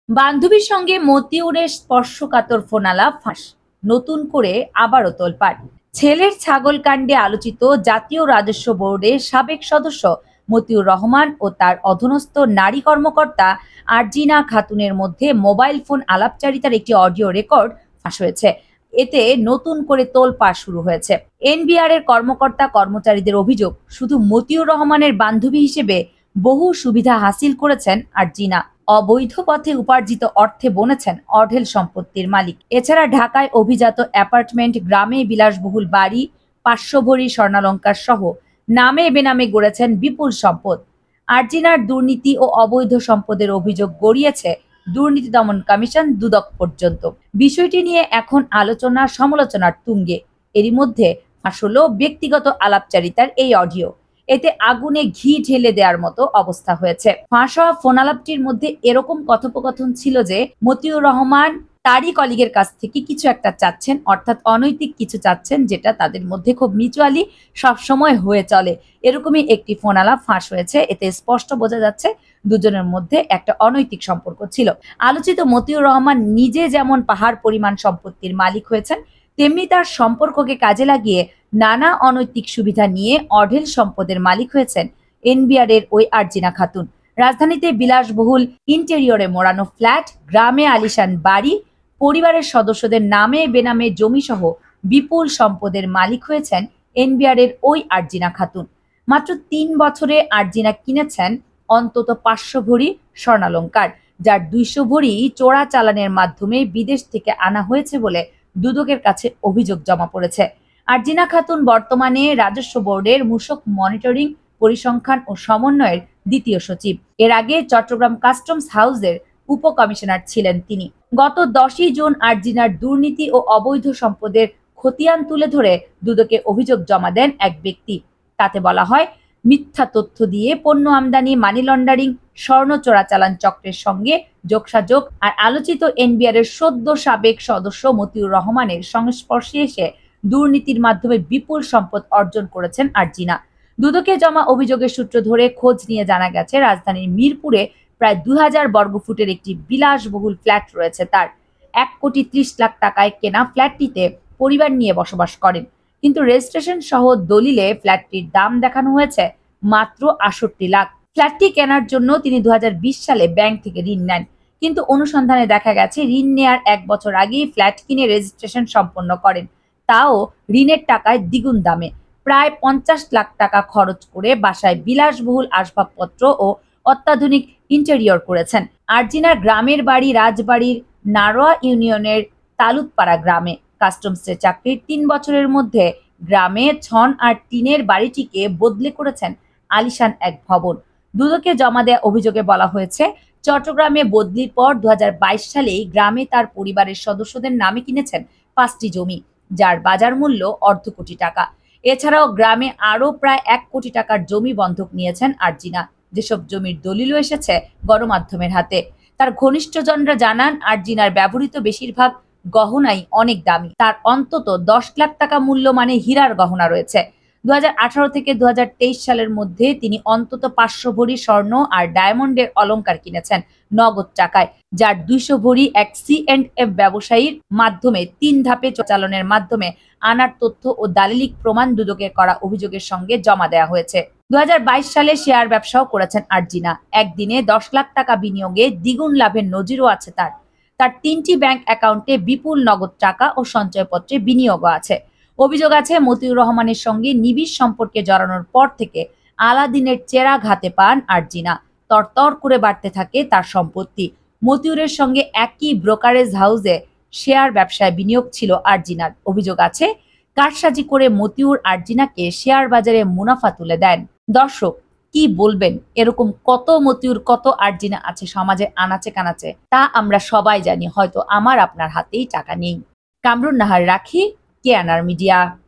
বান্ধবীর সঙ্গে মতিউরের স্পর্শকাতর ফোনালাপ ফাঁস, নতুন করে আবারও তোলপাড়। ছেলের ছাগল কাণ্ডে আলোচিত জাতীয় রাজস্ব বোর্ডের সাবেক সদস্য মতিউর রহমান ও তার অধীনস্থ নারী কর্মকর্তা আরজিনা খাতুনের মধ্যে মোবাইল ফোন আলাপচারিতার একটি অডিও রেকর্ড ফাঁস হয়েছে। এতে নতুন করে তোলপাড় শুরু হয়েছে। এনবিআর এর কর্মকর্তা কর্মচারীদের অভিযোগ, শুধু মতিউর রহমানের বান্ধবী হিসেবে বহু সুবিধা হাসিল করেছেন আরজিনা। অবৈধ পথে উপার্জিত অর্থে বনেছেন অঢেল সম্পত্তির মালিক। এছাড়া ঢাকায় অভিজাত অ্যাপার্টমেন্ট, গ্রামে বিলাসবহুল বাড়ি, 500 ভরি স্বর্ণালংকার সহ নামে বেনামে গড়েছেন বিপুল সম্পদ। আরজিনার দুর্নীতি ও অবৈধ সম্পদের অভিযোগ গড়িয়েছে দুর্নীতি দমন কমিশন দুদক পর্যন্ত। বিষয়টি নিয়ে এখন আলোচনা সমালোচনার তুঙ্গে। এরই মধ্যে ফাঁস হলো ব্যক্তিগত আলাপচারিতার এই অডিও। এতে আগুনে ঘি ঢেলে দেওয়ার মতো অবস্থা হয়েছে। ফাঁস হওয়া ফোনালাপটির মধ্যে এরকম কথোপকথন ছিল যে মতিউর রহমান তারই কলিগের কাছ থেকে কিছু একটা চাচ্ছেন, অর্থাৎ অনৈতিক কিছু চাচ্ছেন, যেটা তাদের মধ্যে খুব মিউচুয়ালি সবসময় হয়ে চলে। এরকমই একটি ফোনালাপ ফাঁস হয়েছে। এতে স্পষ্ট বোঝা যাচ্ছে দুজনের মধ্যে একটা অনৈতিক সম্পর্ক ছিল। আলোচিত মতিউর রহমান নিজে যেমন পাহাড় পরিমাণ সম্পত্তির মালিক হয়েছেন, তেমনি তার সম্পর্ককে কাজে লাগিয়ে নানা অনৈতিক সুবিধা নিয়ে অঢেল সম্পদের মালিক হয়েছেন এনবিআর এর ওই আরজিনা খাতুন। রাজধানীতে বিলাসবহুল ইন্টেরিয়রে মোড়ানো ফ্ল্যাট, গ্রামে আলিশান বাড়ি, পরিবারের সদস্যদের নামে বেনামে জমি সহ বিপুল সম্পদের মালিক হয়েছেন এনবিআর এর ওই আরজিনা খাতুন। মাত্র 3 বছরে আরজিনা কিনেছেন অন্তত 500 ভরি স্বর্ণালংকার, যার 200 ভরি চোরা চালানের মাধ্যমে বিদেশ থেকে আনা হয়েছে বলে দুদকের কাছে অভিযোগ জমা পড়েছে। আরজিনা খাতুন বর্তমানে রাজস্ব বোর্ডের মূসক মনিটরিং, পরিসংখ্যান ও সমন্বয়ের দ্বিতীয় সচিব। এর আগে চট্টগ্রাম কাস্টমস হাউসের উপকমিশনার ছিলেন তিনি। গত 10ই জুন আরজিনার দুর্নীতি ও অবৈধ সম্পদের খতিয়ান তুলে ধরে দুদকে অভিযোগ জমা দেন এক ব্যক্তি। তাতে বলা হয়, মিথ্যা তথ্য দিয়ে পণ্য আমদানি, মানি লন্ডারিং, স্বর্ণ চোরাচালান চক্রের সঙ্গে যোগসাযোগ আর আলোচিত এনবিআর এর সদ্য সাবেক সদস্য মতিউর রহমানের সংস্পর্শে এসে দুর্নীতির মাধ্যমে বিপুল সম্পদ অর্জন করেছেন আরজিনা। দুদকে জমা অভিযোগের সূত্র ধরে খোঁজ নিয়ে জানা গেছে, রাজধানীর মিরপুরে প্রায় 2000 বর্গফুটের একটি বিলাসবহুল ফ্ল্যাট রয়েছে তার। 1,30,00,000 টাকায় কেনা ফ্ল্যাটটিতে পরিবার নিয়ে বসবাস করেন, কিন্তু রেজিস্ট্রেশন সহ দলিলে ফ্ল্যাটটির দাম দেখানো হয়েছে মাত্র 68 লাখ। ফ্ল্যাটটি কেনার জন্য তিনি 2020 সালে ব্যাংক থেকে ঋণ নেন, কিন্তু অনুসন্ধানে দেখা গেছে ঋণ নেয়ার 1 বছর আগেই ফ্ল্যাট কিনে রেজিস্ট্রেশন সম্পন্ন করেন, তাও ঋণের টাকায় দ্বিগুণ দামে। প্রায় 50 লাখ টাকা খরচ করে বাসায় বিলাসবহুল আসবাবপত্র ও অত্যাধুনিক ইন্টেরিয়র করেছেন। আরজিনার গ্রামের বাড়ি রাজবাড়ির নারোয়া ইউনিয়নের তালুতপাড়া গ্রামে। কাস্টমসের চাকরির 3 বছরের মধ্যে গ্রামে ছন আর টিনের বাড়িটিকে বদলে করেছেন আলিশান এক ভবন। দুদকে জমা দেয়া অভিযোগে বলা হয়েছে, চট্টগ্রামে বদলির পর 2022 সালেই গ্রামে তার পরিবারের সদস্যদের নামে কিনেছেন 5টি জমি, যার বাজার মূল্য অর্ধ কোটি টাকা। এছাড়াও গ্রামে আরও প্রায় 1 কোটি টাকার জমি বন্ধক নিয়েছেন আরজিনা, যেসব জমির দলিলও এসেছে গণমাধ্যমের হাতে। তার ঘনিষ্ঠজনরা জানান, আরজিনার ব্যবহৃত বেশিরভাগ গহনাই অনেক দামি। তার অন্তত 10 লাখ টাকা মূল্যমানের হীরার গহনা রয়েছে। 2018 থেকে 2023 সালের মধ্যে তিনি অন্তত 500 ভরি স্বর্ণ আর ডায়মন্ডের অলংকার কিনেছেন নগদ টাকায়, যার 200 ভরি এক C&F ব্যবসায়ীর মাধ্যমে 3 ধাপে চালানের মাধ্যমে আনার তথ্য ও দালিলিক প্রমাণ দুদকে করা অভিযোগের সঙ্গে জমা দেওয়া হয়েছে। 2022 সালে শেয়ার ব্যবসাও করেছেন আরজিনা। একদিনে 10 লাখ টাকা বিনিয়োগে দ্বিগুণ লাভের নজিরও আছে তার। তার 3টি ব্যাংক অ্যাকাউন্টে বিপুল নগদ টাকা ও সঞ্চয়পত্রে বিনিয়োগও আছে। অভিযোগ আছে, মতিউর রহমানের সঙ্গে নিবিড় সম্পর্কে জড়ানোর পর থেকে আলাদিনের চেরা ঘাতে পান আরজিনা। তরতর করে বাড়তে থাকে তার সম্পত্তি। মতিউরের সঙ্গে একই ব্রোকারেজ হাউসে শেয়ার ব্যবসায় বিনিয়োগ ছিল আরজিনার। অভিযোগ আছে, কারসাজি করে মতিউর আরজিনাকে শেয়ার বাজারে মুনাফা তুলে দেন। দর্শক, কি বলবেন? এরকম কত মতিউর, কত আরজিনা আছে সমাজে আনাচে কানাচে, তা আমরা সবাই জানি, হয়তো আমার আপনার হাতেই টাকা নেই। কামরুন নাহার রাখি, কেএনআর মিডিয়া।